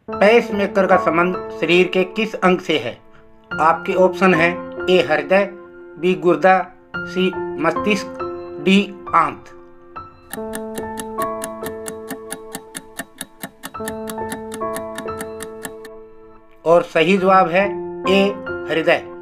Pace maker का संबंध शरीर के किस अंग से है? आपके ऑप्शन है ए हृदय, बी गुर्दा, सी मस्तिष्क, डी आंत। और सही जवाब है ए हृदय।